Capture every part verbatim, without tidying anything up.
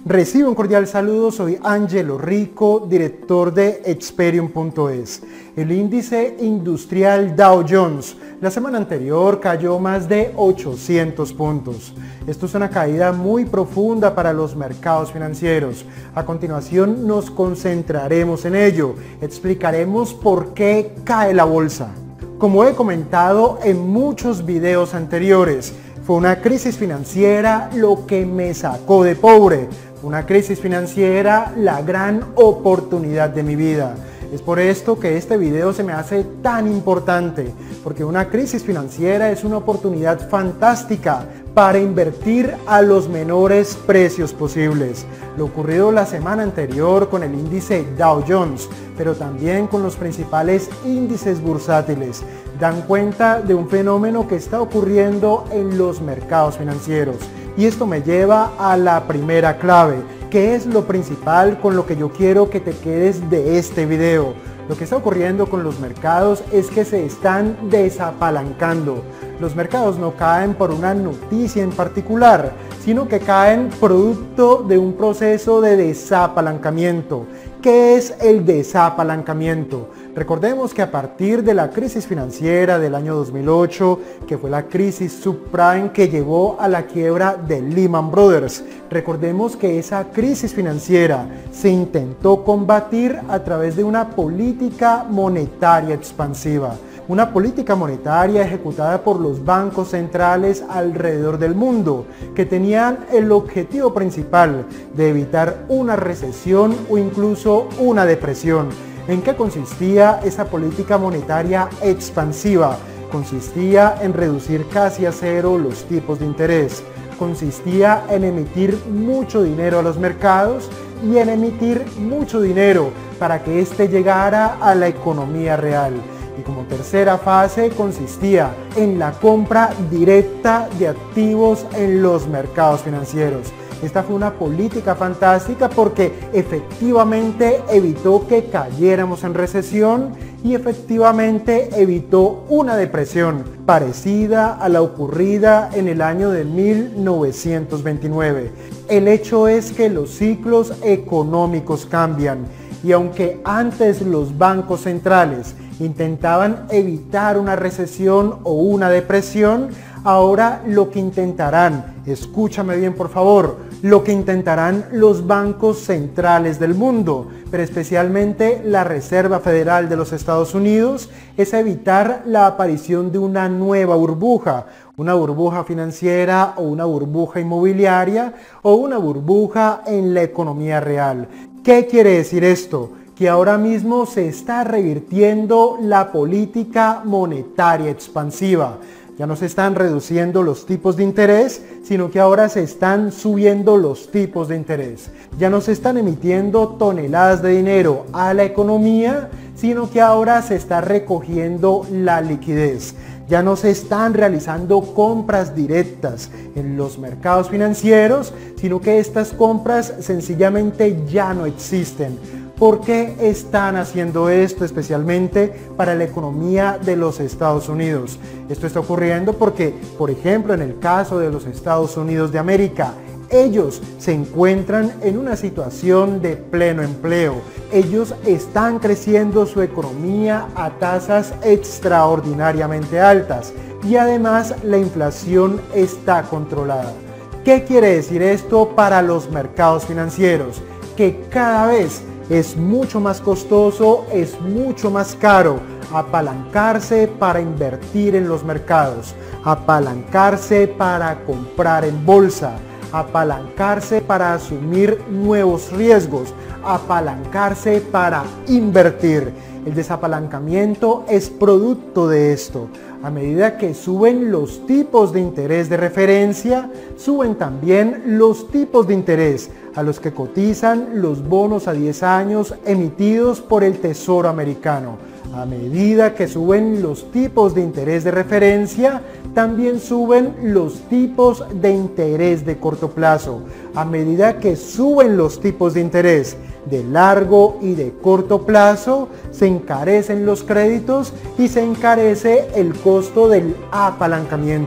Recibe un cordial saludo, soy Angelo Rico, director de Experium punto es. El índice industrial Dow Jones la semana anterior cayó más de ochocientos puntos. Esto es una caída muy profunda para los mercados financieros. A continuación nos concentraremos en ello, explicaremos por qué cae la bolsa. Como he comentado en muchos videos anteriores, fue una crisis financiera lo que me sacó de pobre. Una crisis financiera, la gran oportunidad de mi vida. Es por esto que este video se me hace tan importante, porque una crisis financiera es una oportunidad fantástica para invertir a los menores precios posibles. Lo ocurrido la semana anterior con el índice Dow Jones, pero también con los principales índices bursátiles, dan cuenta de un fenómeno que está ocurriendo en los mercados financieros. Y esto me lleva a la primera clave, que es lo principal con lo que yo quiero que te quedes de este video. Lo que está ocurriendo con los mercados es que se están desapalancando. Los mercados no caen por una noticia en particular, sino que caen producto de un proceso de desapalancamiento. ¿Qué es el desapalancamiento? Recordemos que a partir de la crisis financiera del año dos mil ocho, que fue la crisis subprime que llevó a la quiebra de Lehman Brothers, recordemos que esa crisis financiera se intentó combatir a través de una política monetaria expansiva. Una política monetaria ejecutada por los bancos centrales alrededor del mundo, que tenían el objetivo principal de evitar una recesión o incluso una depresión. ¿En qué consistía esa política monetaria expansiva? Consistía en reducir casi a cero los tipos de interés. Consistía en emitir mucho dinero a los mercados y en emitir mucho dinero para que éste llegara a la economía real. Y como tercera fase consistía en la compra directa de activos en los mercados financieros. Esta fue una política fantástica porque efectivamente evitó que cayéramos en recesión y efectivamente evitó una depresión parecida a la ocurrida en el año de mil novecientos veintinueve. El hecho es que los ciclos económicos cambian y aunque antes los bancos centrales intentaban evitar una recesión o una depresión, ahora lo que intentarán, escúchame bien por favor, lo que intentarán los bancos centrales del mundo, pero especialmente la Reserva Federal de los Estados Unidos, es evitar la aparición de una nueva burbuja, una burbuja financiera o una burbuja inmobiliaria o una burbuja en la economía real. ¿Qué quiere decir esto? Que ahora mismo se está revirtiendo la política monetaria expansiva. Ya no se están reduciendo los tipos de interés, sino que ahora se están subiendo los tipos de interés. Ya no se están emitiendo toneladas de dinero a la economía, sino que ahora se está recogiendo la liquidez. Ya no se están realizando compras directas en los mercados financieros, sino que estas compras sencillamente ya no existen. ¿Por qué están haciendo esto especialmente para la economía de los Estados Unidos? Esto está ocurriendo porque, por ejemplo, en el caso de los Estados Unidos de América, ellos se encuentran en una situación de pleno empleo. Ellos están creciendo su economía a tasas extraordinariamente altas y además la inflación está controlada. ¿Qué quiere decir esto para los mercados financieros? Que cada vez es mucho más costoso, es mucho más caro apalancarse para invertir en los mercados, apalancarse para comprar en bolsa, apalancarse para asumir nuevos riesgos, apalancarse para invertir. El desapalancamiento es producto de esto. A medida que suben los tipos de interés de referencia, suben también los tipos de interés a los que cotizan los bonos a diez años emitidos por el Tesoro americano. A medida que suben los tipos de interés de referencia, también suben los tipos de interés de corto plazo. A medida que suben los tipos de interés de largo y de corto plazo, se encarecen los créditos y se encarece el costo del apalancamiento.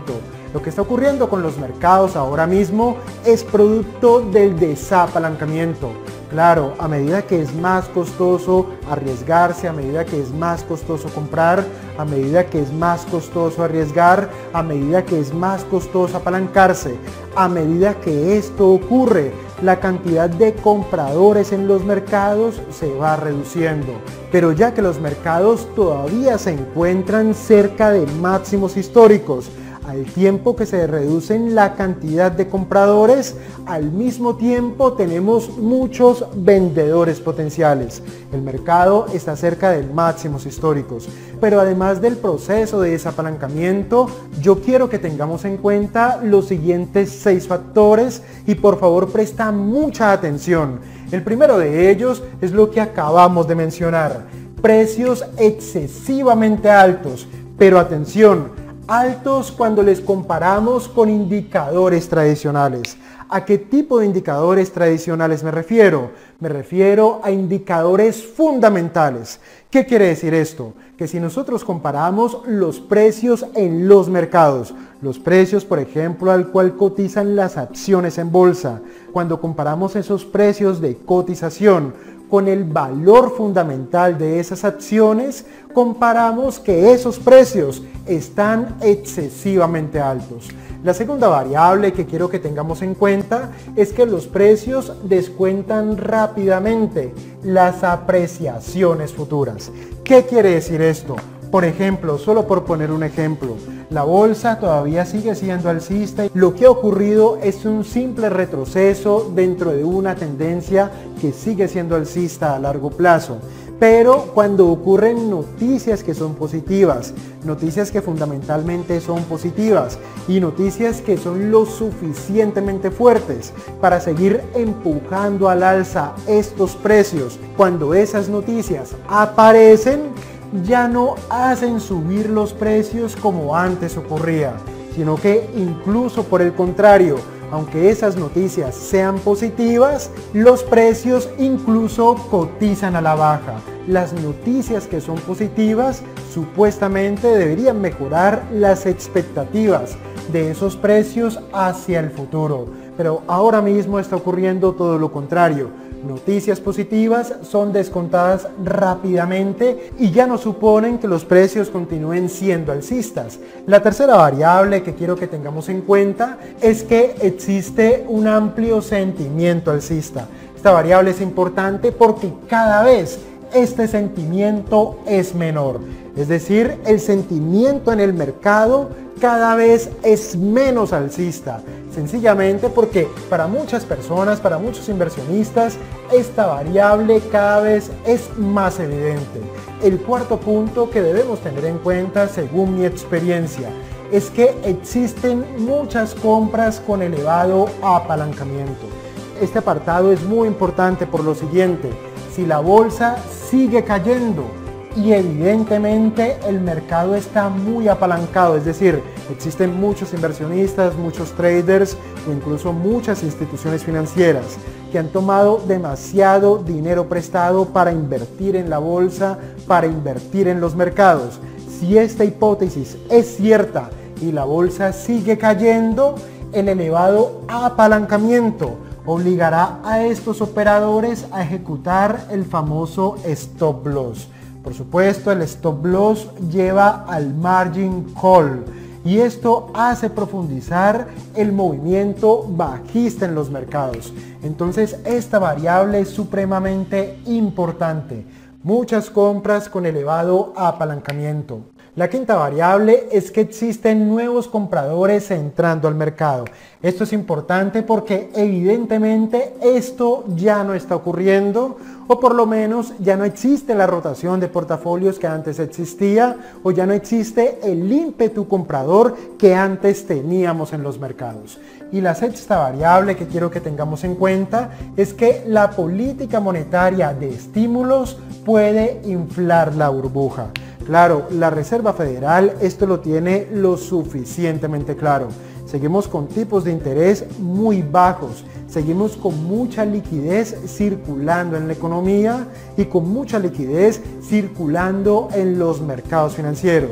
Lo que está ocurriendo con los mercados ahora mismo es producto del desapalancamiento. Claro, a medida que es más costoso arriesgarse, a medida que es más costoso comprar, a medida que es más costoso arriesgar, a medida que es más costoso apalancarse, a medida que esto ocurre, la cantidad de compradores en los mercados se va reduciendo. Pero ya que los mercados todavía se encuentran cerca de máximos históricos, al tiempo que se reducen la cantidad de compradores, al mismo tiempo tenemos muchos vendedores potenciales. El mercado está cerca de máximos históricos. Pero además del proceso de desapalancamiento, yo quiero que tengamos en cuenta los siguientes seis factores y por favor presta mucha atención. El primero de ellos es lo que acabamos de mencionar: precios excesivamente altos. Pero atención, altos cuando les comparamos con indicadores tradicionales. ¿A qué tipo de indicadores tradicionales me refiero? Me refiero a indicadores fundamentales. ¿Qué quiere decir esto? Que si nosotros comparamos los precios en los mercados, los precios, por ejemplo, al cual cotizan las acciones en bolsa, cuando comparamos esos precios de cotización con el valor fundamental de esas acciones, comparamos que esos precios están excesivamente altos. La segunda variable que quiero que tengamos en cuenta es que los precios descuentan rápidamente las apreciaciones futuras. ¿Qué quiere decir esto? Por ejemplo, solo por poner un ejemplo, la bolsa todavía sigue siendo alcista y lo que ha ocurrido es un simple retroceso dentro de una tendencia que sigue siendo alcista a largo plazo. Pero cuando ocurren noticias que son positivas, noticias que fundamentalmente son positivas y noticias que son lo suficientemente fuertes para seguir empujando al alza estos precios, cuando esas noticias aparecen, ya no hacen subir los precios como antes ocurría, sino que incluso por el contrario, aunque esas noticias sean positivas, los precios incluso cotizan a la baja. Las noticias que son positivas supuestamente deberían mejorar las expectativas de esos precios hacia el futuro, pero ahora mismo está ocurriendo todo lo contrario. Noticias positivas son descontadas rápidamente y ya no suponen que los precios continúen siendo alcistas. La tercera variable que quiero que tengamos en cuenta es que existe un amplio sentimiento alcista. Esta variable es importante porque cada vez este sentimiento es menor. Es decir, el sentimiento en el mercado cada vez es menos alcista, sencillamente porque para muchas personas, para muchos inversionistas, esta variable cada vez es más evidente. El cuarto punto que debemos tener en cuenta, según mi experiencia, es que existen muchas compras con elevado apalancamiento. Este apartado es muy importante por lo siguiente: si la bolsa sigue cayendo, y evidentemente el mercado está muy apalancado, es decir, existen muchos inversionistas, muchos traders o incluso muchas instituciones financieras que han tomado demasiado dinero prestado para invertir en la bolsa, para invertir en los mercados. Si esta hipótesis es cierta y la bolsa sigue cayendo, el elevado apalancamiento obligará a estos operadores a ejecutar el famoso stop loss. Por supuesto, el stop loss lleva al margin call y esto hace profundizar el movimiento bajista en los mercados. Entonces, esta variable es supremamente importante. Muchas compras con elevado apalancamiento. La quinta variable es que existen nuevos compradores entrando al mercado. Esto es importante porque evidentemente esto ya no está ocurriendo, o por lo menos ya no existe la rotación de portafolios que antes existía, o ya no existe el ímpetu comprador que antes teníamos en los mercados. Y la sexta variable que quiero que tengamos en cuenta es que la política monetaria de estímulos puede inflar la burbuja. Claro, la Reserva Federal esto lo tiene lo suficientemente claro. Seguimos con tipos de interés muy bajos, seguimos con mucha liquidez circulando en la economía y con mucha liquidez circulando en los mercados financieros.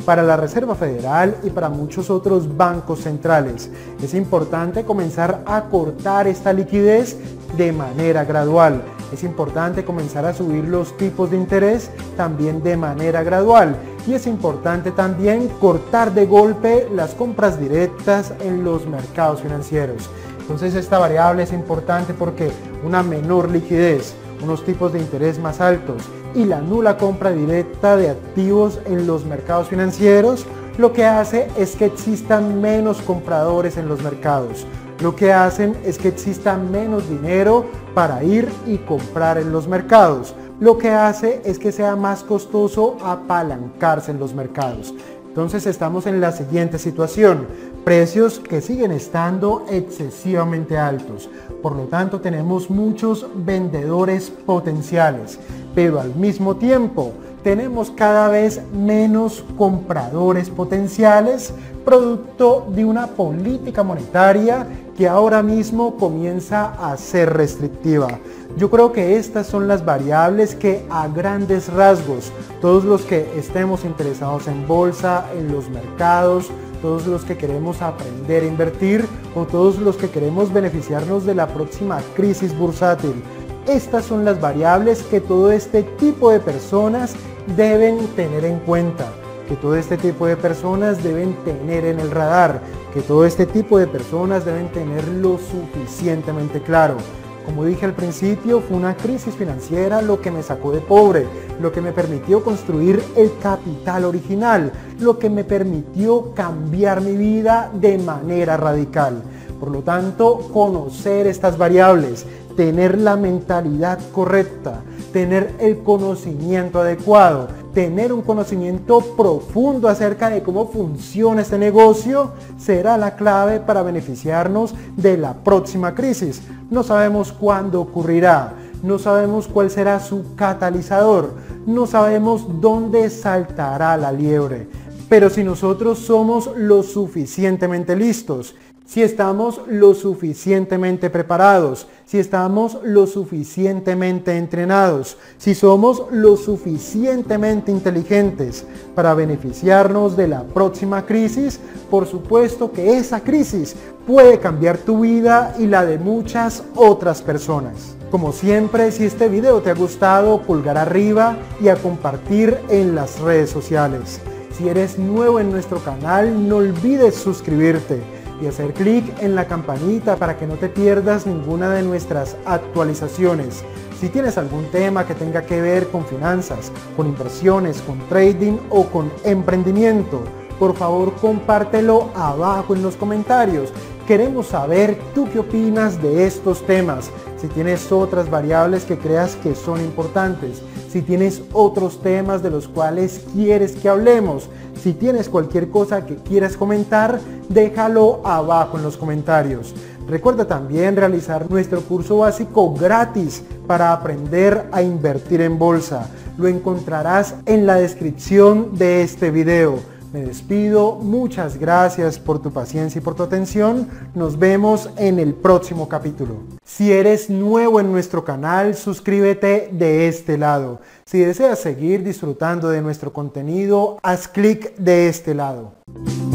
para la Reserva Federal y para muchos otros bancos centrales. Es importante comenzar a cortar esta liquidez de manera gradual. Es importante comenzar a subir los tipos de interés también de manera gradual. Y es importante también cortar de golpe las compras directas en los mercados financieros. Entonces esta variable es importante porque una menor liquidez, unos tipos de interés más altos y la nula compra directa de activos en los mercados financieros, lo que hace es que existan menos compradores en los mercados. Lo que hacen es que exista menos dinero para ir y comprar en los mercados. Lo que hace es que sea más costoso apalancarse en los mercados. Entonces estamos en la siguiente situación: precios que siguen estando excesivamente altos. Por lo tanto, tenemos muchos vendedores potenciales, pero al mismo tiempo tenemos cada vez menos compradores potenciales, producto de una política monetaria que ahora mismo comienza a ser restrictiva. Yo creo que estas son las variables que a grandes rasgos todos los que estemos interesados en bolsa, en los mercados, todos los que queremos aprender a invertir o todos los que queremos beneficiarnos de la próxima crisis bursátil, estas son las variables que todo este tipo de personas deben tener en cuenta, que todo este tipo de personas deben tener en el radar, que todo este tipo de personas deben tenerlo suficientemente claro. Como dije al principio, fue una crisis financiera lo que me sacó de pobre, lo que me permitió construir el capital original, lo que me permitió cambiar mi vida de manera radical. Por lo tanto, conocer estas variables, tener la mentalidad correcta, tener el conocimiento adecuado, tener un conocimiento profundo acerca de cómo funciona este negocio será la clave para beneficiarnos de la próxima crisis. No sabemos cuándo ocurrirá, no sabemos cuál será su catalizador, no sabemos dónde saltará la liebre. Pero si nosotros somos lo suficientemente listos, si estamos lo suficientemente preparados, si estamos lo suficientemente entrenados, si somos lo suficientemente inteligentes para beneficiarnos de la próxima crisis, por supuesto que esa crisis puede cambiar tu vida y la de muchas otras personas. Como siempre, si este video te ha gustado, pulgar arriba y a compartir en las redes sociales. Si eres nuevo en nuestro canal, no olvides suscribirte y hacer clic en la campanita para que no te pierdas ninguna de nuestras actualizaciones. Si tienes algún tema que tenga que ver con finanzas, con inversiones, con trading o con emprendimiento, por favor compártelo abajo en los comentarios. Queremos saber tú qué opinas de estos temas. Si tienes otras variables que creas que son importantes, si tienes otros temas de los cuales quieres que hablemos, si tienes cualquier cosa que quieras comentar, déjalo abajo en los comentarios. Recuerda también realizar nuestro curso básico gratis para aprender a invertir en bolsa. Lo encontrarás en la descripción de este video. Me despido, muchas gracias por tu paciencia y por tu atención. Nos vemos en el próximo capítulo. Si eres nuevo en nuestro canal, suscríbete de este lado. Si deseas seguir disfrutando de nuestro contenido, haz clic de este lado.